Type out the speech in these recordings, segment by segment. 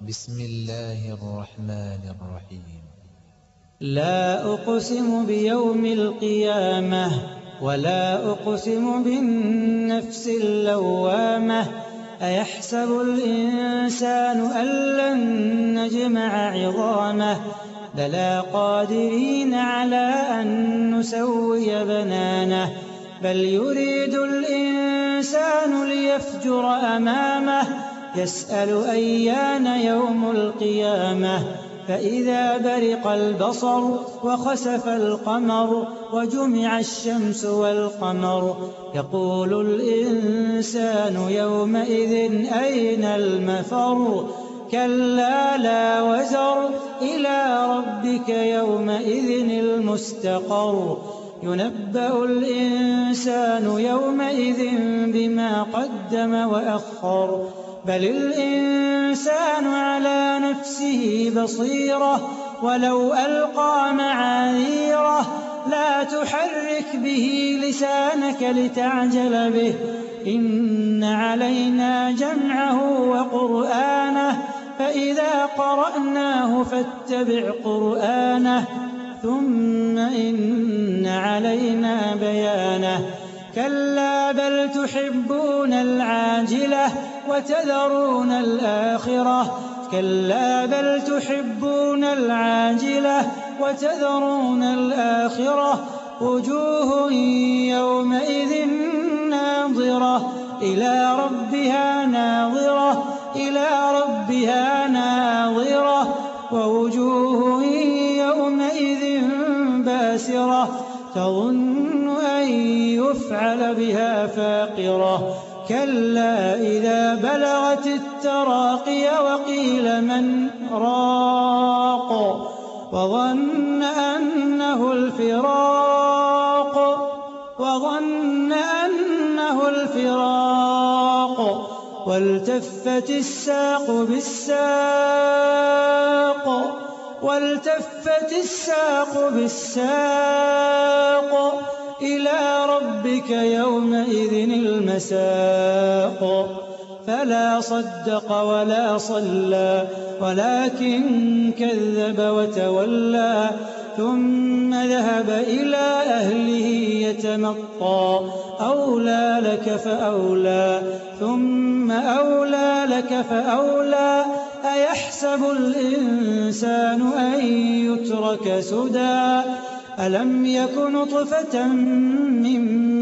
بسم الله الرحمن الرحيم. لا أقسم بيوم القيامة ولا أقسم بالنفس اللوامة أيحسب الإنسان أن لن نجمع عظامه بلى قادرين على أن نسوي بنانه بل يريد الإنسان ليفجر أمامه يسأل أيان يوم القيامة فإذا برق البصر وخسف القمر وجمع الشمس والقمر يقول الإنسان يومئذ أين المفر كلا لا وزر إلى ربك يومئذ المستقر ينبأ الإنسان يومئذ بما قدم وأخر بل الإنسان على نفسه بصيرة ولو ألقى معاذيره لا تحرك به لسانك لتعجل به إن علينا جمعه وقرآنه فإذا قرأناه فاتبع قرآنه ثم إن علينا بيانه كلا بل تحبون العاجلة وتذرون الآخرة كلا بل تحبون العاجلة وتذرون الآخرة وجوه يومئذ ناظرة إلى ربها ناظرة إلى ربها ناظرة ووجوه يومئذ باسرة تظن أن يفعل بها فاقرة كلا إذا بلغت التراقي وقيل من راق وظن أنه الفراق والتفت الساق بالساق إلى ربك يومئذ المساق فلا صدق ولا صلى ولكن كذب وتولى ثم ذهب إلى أهله يتمطى أولى لك فأولى ثم أولى لك فأولى أيحسب الإنسان أن يترك سدى ألم يك نطفة من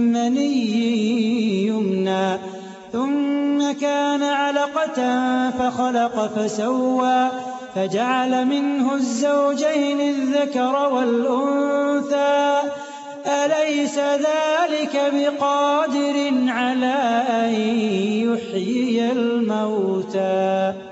مني يمنى ثم كان علقة فخلق فسوى فجعل منه الزوجين الذكر والأنثى أليس ذلك بقادر على أن يحيي الموتى